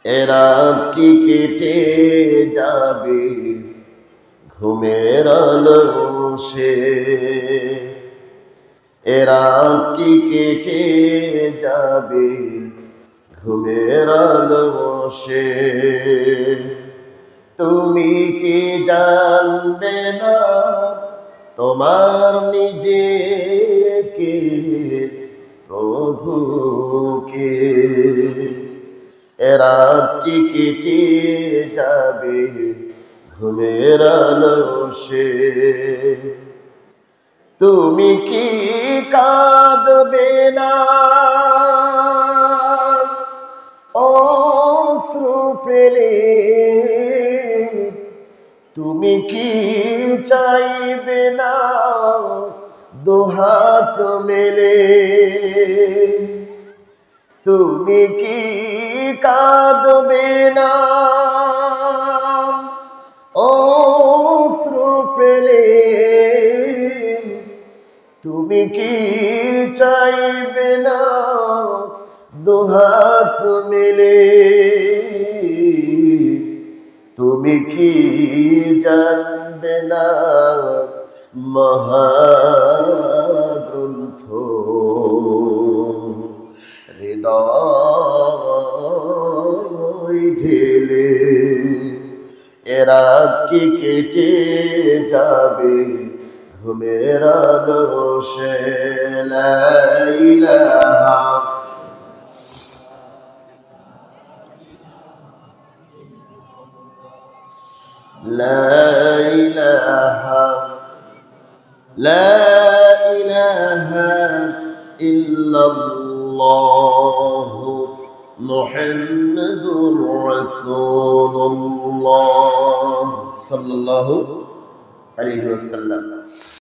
এরা কি কেটে যাবে ঘুমের আলসে, এরা কি কেটে যাবে ঘুমের আলসে। তুমি কি জানবে না তোমার নিজেকে, প্রভুকে। এরা কি কেটে যাবে ঘুমের আলসে। তুমি কি কাঁদবে না অশ্রু ফেলে, তুমি কি চাইবে না দুহাত মেলে। তুমি কি কাঁদবে না অশ্রু ফেলে, তুমি কি চাইবে না দুহাত মেলে। তুমি কি জানবে না মহাগ্রন্থ হৃদয় ঢেলে। এরা কি কেটে যাবে ঘুমের আলসে। লা ইলাহা لا إله إلا الله محمد رسول الله صلى الله عليه وسلم।